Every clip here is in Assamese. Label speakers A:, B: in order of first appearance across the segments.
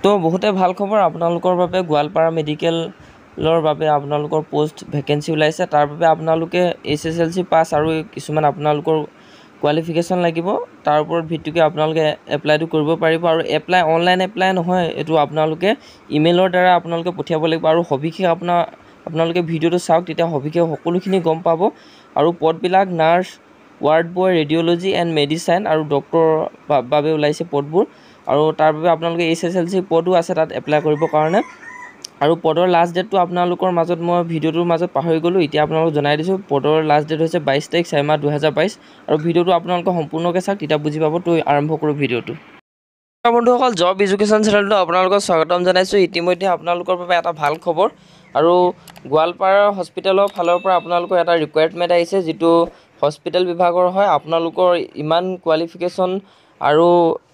A: তো বহুতে ভাল খবৰ আপোনালোকৰ বাবে গোৱালপাৰা মেডিকেলৰ বাবে আপোনালোকৰ পোষ্ট ভেকেঞ্চি ওলাইছে। তাৰ বাবে আপোনালোকে SSLC পাছ আৰু কিছুমান আপোনালোকৰ কোৱালিফিকেশ্যন লাগিব। তাৰ ওপৰত ভিত্তিকে আপোনালোকে এপ্লাইটো কৰিব পাৰিব আৰু অনলাইন এপ্লাই নহয়, এইটো আপোনালোকে ইমেইলৰ দ্বাৰা আপোনালোকে পঠিয়াব লাগিব। আৰু সবিশেষ আপোনালোকে ভিডিঅ'টো চাওক, তেতিয়া সবিশেষ সকলোখিনি গম পাব। আৰু পদবিলাক nurse, ward boy, radiology and medicine আৰু ডক্টৰৰ বাবে ওলাইছে পদবোৰ। আৰু তাৰ বাবে আপোনালোকে SSLC পদো আছে তাত এপ্লাই কৰিবৰ কাৰণে। আৰু পদৰ লাষ্ট ডেটটো আপোনালোকৰ মাজত মই ভিডিঅ'টোৰ মাজত পাহৰি গ'লোঁ, এতিয়া আপোনালোকক জনাই দিছোঁ। পদৰ লাষ্ট ডেট হৈছে 22 তাৰিখ 4 মাহ 2022। আৰু ভিডিঅ'টো আপোনালোকে সম্পূৰ্ণকৈ চাওক, তেতিয়া বুজি পাব। তো আৰম্ভ কৰোঁ ভিডিঅ'টো। বন্ধুসকল, জব এডুকেশ্যন চেনেলটো আপোনালোকক স্বাগতম জনাইছোঁ। ইতিমধ্যে আপোনালোকৰ বাবে এটা ভাল খবৰ, আৰু গোৱালপাৰা হস্পিটেলৰ ফালৰ পৰা আপোনালোকৰ এটা ৰিকুৱাৰমেণ্ট আহিছে, যিটো হস্পিটেল বিভাগৰ হয়। আপোনালোকৰ ইমান কোৱালিফিকেশ্যন আৰু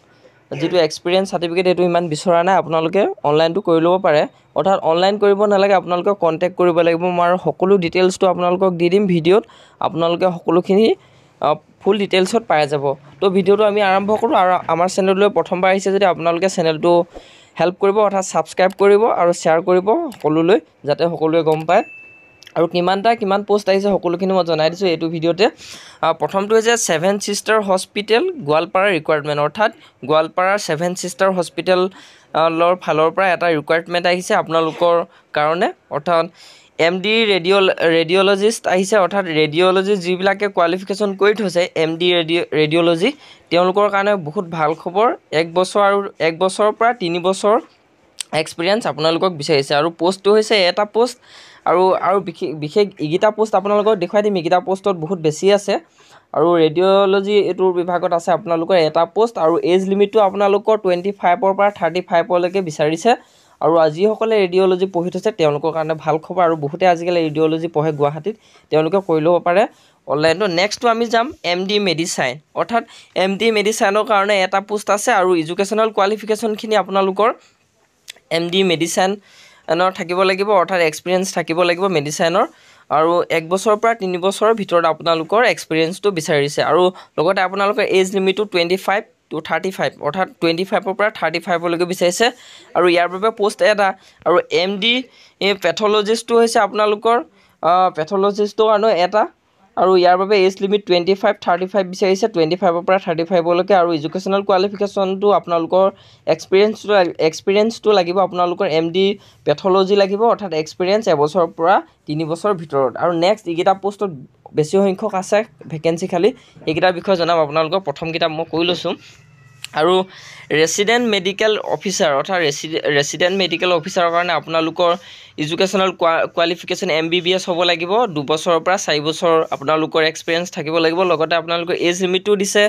A: যিটো এক্সপিৰিয়েঞ্চ চাৰ্টিফিকেট এইটো ইমান বিচৰা নাই, আপোনালোকে অনলাইনটো কৰি ল'ব পাৰে। অৰ্থাৎ অনলাইন কৰিব নালাগে, আপোনালোকে কণ্টেক্ট কৰিব লাগিব। মই সকলো ডিটেইলছটো আপোনালোকক দি দিম ভিডিঅ'ত, আপোনালোকে সকলোখিনি ফুল ডিটেইলছত পাই যাব। তো ভিডিঅ'টো আমি আৰম্ভ কৰোঁ। আৰু আমাৰ চেনেললৈ প্ৰথমবাৰ আহিছে যদি আপোনালোকে চেনেলটো হেল্প কৰিব, অৰ্থাৎ ছাবস্ক্ৰাইব কৰিব আৰু শ্বেয়াৰ কৰিব সকলোলৈ, যাতে সকলোৱে গম পায়। আৰু কিমান পোষ্ট আহিছে সকলোখিনি মই জনাই দিছোঁ এইটো ভিডিঅ'তে। প্ৰথমটো হৈছে 7 ছিষ্টাৰ হস্পিটেল গোৱালপাৰা ৰিকুৱাৰমেণ্ট, অৰ্থাৎ গোৱালপাৰাৰ 7 ছিষ্টাৰ হস্পিটেলৰ ফালৰ পৰা এটা ৰিকুৱাৰমেণ্ট আহিছে আপোনালোকৰ কাৰণে। অৰ্থাৎ MD ৰেডিঅ'লজিষ্ট আহিছে, অৰ্থাৎ ৰেডিঅ'লজিষ্ট যিবিলাকে কোৱালিফিকেশ্যন কৰি থৈছে MD ৰেডিঅ'লজি, তেওঁলোকৰ কাৰণে বহুত ভাল খবৰ। 1 বছৰৰ পৰা 3 বছৰ এক্সপিৰিয়েঞ্চ আপোনালোকক বিচাৰিছে। আৰু পোষ্টটো হৈছে এটা পোষ্ট, আৰু বিশেষ এইকেইটা পোষ্ট আপোনালোকক দেখুৱাই দিম। এইকেইটা পোষ্টত বহুত বেছি আছে। আৰু ৰেডিঅ'লজি এইটোৰ বিভাগত আছে আপোনালোকৰ এটা পোষ্ট, আৰু এজ লিমিটটো আপোনালোকৰ 25-ৰ পৰা 35লৈকে বিচাৰিছে। আৰু যিসকলে ৰেডিঅ'লজি পঢ়ি থৈছে তেওঁলোকৰ কাৰণে ভাল খবৰ, আৰু বহুতে আজিকালি ৰেডিঅ'লজি পঢ়ে গুৱাহাটীত, তেওঁলোকে কৰি ল'ব পাৰে অনলাইনটো। নেক্সটটো আমি যাম MD মেডিচাইন, অৰ্থাৎ MD মেডিচাইনৰ কাৰণে এটা পোষ্ট আছে। আৰু এডুকেশ্যনেল কোৱালিফিকেশ্যনখিনি আপোনালোকৰ MD মেডিচাইনৰ থাকিব লাগিব, অৰ্থাৎ এক্সপিৰিয়েঞ্চ থাকিব লাগিব মেডিচাইনৰ। আৰু 1 বছৰৰ পৰা 3 বছৰৰ ভিতৰত আপোনালোকৰ এক্সপিৰিয়েঞ্চটো বিচাৰিছে। আৰু লগতে আপোনালোকৰ এজ লিমিটটো 25 to 35, অৰ্থাৎ 25-ৰ পৰা 35লৈকে বিচাৰিছে। আৰু ইয়াৰ বাবে পোষ্ট এটা। আৰু MD পেথলজিষ্টটো হৈছে আপোনালোকৰ পেথলজিষ্টৰ কাৰণে এটা। আৰু ইয়াৰ বাবে এজ লিমিট 25-35 বিচাৰিছে, 25-ৰ পৰা 35লৈকে। আৰু এডুকেশ্যনেল কোৱালিফিকেশ্যনটো আপোনালোকৰ এক্সপিৰিয়েঞ্চটো লাগিব আপোনালোকৰ MD পেথলজি লাগিব, অৰ্থাৎ এক্সপিৰিয়েঞ্চ 1 বছৰৰ পৰা 3 বছৰৰ ভিতৰত। আৰু নেক্সট এইকেইটা পোষ্টত বেছি সংখ্যক আছে ভেকেঞ্চি খালী, এইকেইটাৰ বিষয়ে জনাম আপোনালোকক। প্ৰথমকেইটা মই কৈ লৈছোঁ। আৰু ৰেচিডেণ্ট মেডিকেল অফিচাৰ, অৰ্থাৎ ৰেচিডেণ্ট মেডিকেল অফিচাৰৰ কাৰণে আপোনালোকৰ এডুকেশ্যনেল কোৱালিফিকেশ্যন MBBS হ'ব লাগিব। 2 বছৰৰ পৰা 4 বছৰ আপোনালোকৰ এক্সপিৰিয়েঞ্চ থাকিব লাগিব। লগতে আপোনালোকৰ এজ লিমিটটো দিছে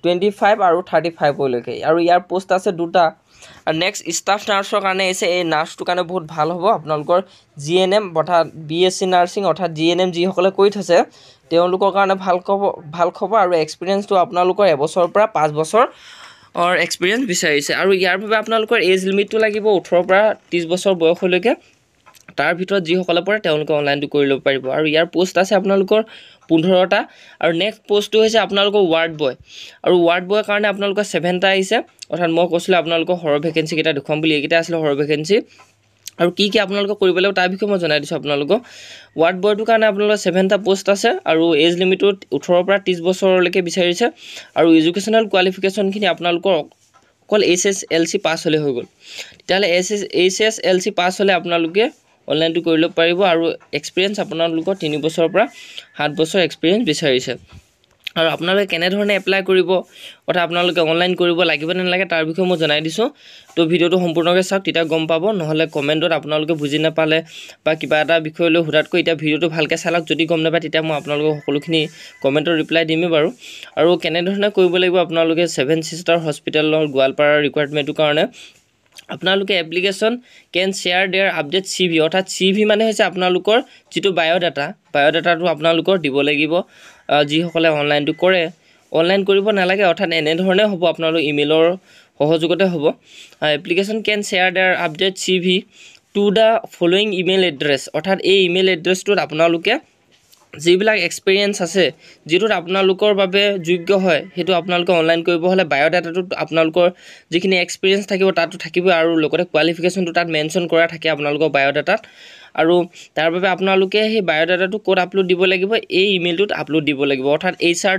A: 25 আৰু 35লৈকে। আৰু ইয়াৰ পোষ্ট আছে 2টা। আৰু নেক্সট ষ্টাফ নাৰ্ছৰ কাৰণে আহিছে। এই নাৰ্ছটোৰ কাৰণে বহুত ভাল হ'ব আপোনালোকৰ GNM, অৰ্থাৎ BSc নাৰ্ছিং, অৰ্থাৎ GNM যিসকলে কৰি থৈছে তেওঁলোকৰ কাৰণে ভাল খবৰ। আৰু এক্সপিৰিয়েঞ্চটো আপোনালোকৰ 1 বছৰৰ পৰা 5 বছৰ এক্সপিৰিয়েঞ্চ বিচাৰিছে। আৰু ইয়াৰ বাবে আপোনালোকৰ এজ লিমিটটো লাগিব 18-ৰ পৰা 30 বছৰ বয়সলৈকে। তাৰ ভিতৰত যিসকলে পৰে তেওঁলোকে অনলাইনটো কৰি ল'ব পাৰিব। আৰু ইয়াৰ পোষ্ট আছে আপোনালোকৰ 15টা। আৰু নেক্সট পোষ্টটো হৈছে আপোনালোকৰ ৱাৰ্ড বয়। আৰু ৱাৰ্ড বয়ৰ কাৰণে আপোনালোকৰ 7টা আহিছে। অৰ্থাৎ মই কৈছিলোঁ আপোনালোকৰ সৰহ ভেকেঞ্চিকেইটা দেখুৱাম বুলি, এইকেইটা আছিলে সৰহ ভেকেঞ্চি। আৰু কি আপোনালোকক কৰিব লাগিব তাৰ বিষয়ে মই জনাই দিছোঁ আপোনালোকক। ৱাৰ্ড বয়টোৰ কাৰণে আপোনালোকৰ 7টা পোষ্ট আছে। আৰু এজ লিমিটটো 18-ৰ পৰা 30 বছৰলৈকে বিচাৰিছে। আৰু এডুকেশ্যনেল কোৱালিফিকেশ্যনখিনি আপোনালোকৰ অকল SSLC পাছ হ'লে হৈ গ'ল। তেতিয়াহ'লে SSLC পাছ হ'লে আপোনালোকে অনলাইনটো কৰি ল'ব পাৰিব। আৰু এক্সপিৰিয়েঞ্চ আপোনালোকৰ 3 বছৰৰ পৰা 7 বছৰ এক্সপিৰিয়েঞ্চ বিচাৰিছে। আৰু আপোনালোকে কেনেধৰণে এপ্লাই কৰিব, অৰ্থাৎ আপোনালোকে অনলাইন কৰিব লাগিব নে নালাগে তাৰ বিষয়ে মই জনাই দিছোঁ। তো ভিডিঅ'টো সম্পূৰ্ণকৈ চাওক, তেতিয়া গম পাব। নহ'লে কমেণ্টত আপোনালোকে বুজি নাপালে বা কিবা এটা বিষয় লৈ সোধাতকৈ এতিয়া ভিডিঅ'টো ভালকৈ চালক। যদি গম নাপায় তেতিয়া মই আপোনালোকক সকলোখিনি কমেণ্টৰ ৰিপ্লাই দিমেই বাৰু। আৰু কেনেধৰণে কৰিব লাগিব আপোনালোকে 7 ছিষ্টাৰ হস্পিটেলৰ গোৱালপাৰাৰ ৰিকুৱাৰমেণ্টটোৰ কাৰণে আপোনালোকে application can share their update CV, অৰ্থাৎ CV মানে হৈছে আপোনালোকৰ যিটো বায়'ডাটাটো আপোনালোকৰ দিব লাগিব। যিসকলে অনলাইনটো কৰে, অনলাইন কৰিব নালাগে, অৰ্থাৎ এনেধৰণে হ'ব আপোনালোকৰ ইমেইলৰ সহযোগতে হ'ব। Application can share their update CV to the following email address, অৰ্থাৎ এই ইমেইল এড্ৰেছটোত আপোনালোকে যিবিলাক এক্সপিৰিয়েঞ্চ আছে যেটোত আপোনালোকৰ বাবে যোগ্য হয় হেতু আপোনালোকে অনলাইন কৰিব হলে বায়োডাটাটো আপোনালোকৰ যিখিনি এক্সপিৰিয়েঞ্চ থাকিব তাতো থাকিব আৰু লগতে কোৱালিফিকেশনটো তাত মেনশন কৰা থাকে আপোনালোকৰ বায়োডাটাত আৰু তাৰ বাবে আপোনালোকে সেই বায়োডাটাটো কোড আপলোড দিব লাগিব এই ইমেইলটোত আপলোড দিব লাগিব অৰ্থাৎ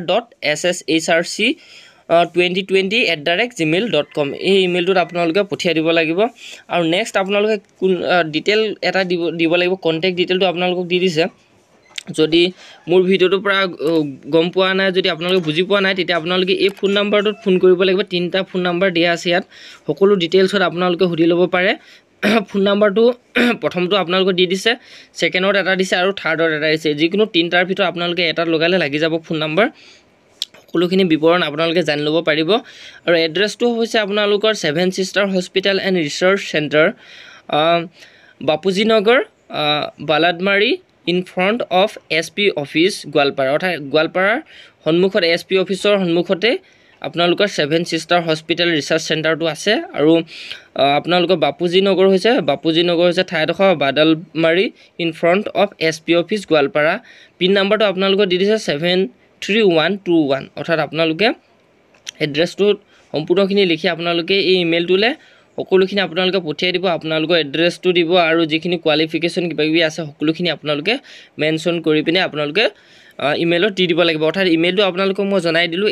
A: hr.sshrc2020@gmail.com এই ইমেইলটোত আপোনালোকে পঠিয়াই দিব লাগিব আৰু নেক্সট আপোনালোকে ডিটেইল এটা দিব লাগিব কন্টাক্ট ডিটেইলটো আপোনালোকক দি দিছে যদি মোৰ ভিডিওটো পৰা গম পোৱা নাই যদি আপোনালোকে বুজি পোৱা নাই তেতিয়া আপোনালোকে এই ফোন নাম্বাৰটোত ফোন কৰিব লাগিব তিনটা ফোন নাম্বাৰ দিয়া আছে ইয়াত সকলো ডিটেইলছত আপোনালোকে সুধি ল'ব পাৰে ফোন নাম্বাৰটো প্ৰথমটো আপোনালোকে দি দিছে সেকেন্ডত এটা দিছে আৰু থাৰ্ডত এটা দিছে যিকোনো তিনটাৰ ভিতৰত আপোনালোকে এটা লগালে লাগি যাব ফোন নাম্বাৰ সকলোখিনি বিৱৰণ আপোনালোকে জানি ল'ব পাৰিব আৰু এড্ৰেছটো হৈছে আপোনালোকৰ 7 Sister Hospital and Research Center Bapuji Nagar বালাদমাৰী in front of SP office Goalpara অৰ্থাৎ গোৱালপাৰাৰ সন্মুখত SP অফিচৰ সন্মুখতে আপোনালোকৰ 7 Sister Hospital Research Center টো আছে আৰু আপোনালোকৰ বাপুজি নগৰ হৈছে ঠাইডোখৰ Badalmari in front of SP office Goalpara pin নাম্বাৰটো আপোনালোকৰ দি দিছে 73121 অৰ্থাৎ আপোনালোকে এড্ৰেছটো সম্পূৰ্ণখিনি লিখি আপোনালোকে এই ইমেইলটোলে সকলোখিনি আপোনালোকে পঠিয়াই দিব আপোনালোকৰ এড্ৰেছটো দিব আৰু যিখিনি কোৱালিফিকেশন কিবাকিবি আছে সকলোখিনি আপোনালোকে মেনশন কৰি পিনে আপোনালোকে ইমেইলত দি দিব লাগিব অৰ্থাৎ ইমেইলটো আপোনালোকক মই জনাই দিলো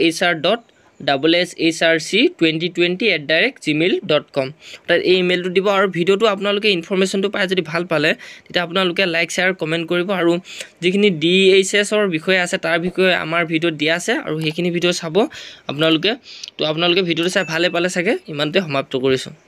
A: hr.sshrc2020@gmail.com অৰ্থাৎ এই ইমেইলটো দিব আৰু ভিডিওটো আপোনালোকে ইনফৰমেশনটো পাই যদি ভাল পালে তেতিয়া আপোনালোকে লাইক শেয়াৰ কমেন্ট কৰিব আৰু যিখিনি DHS ৰ বিষয় আছে তাৰ বিষয়ে আমাৰ ভিডিওত দিয়া আছে আৰু সেইখিনি ভিডিও চাব আপোনালোকে ভিডিওটো চাই ভালে পালে চাগে ইমানতে সমাপ্ত কৰিছো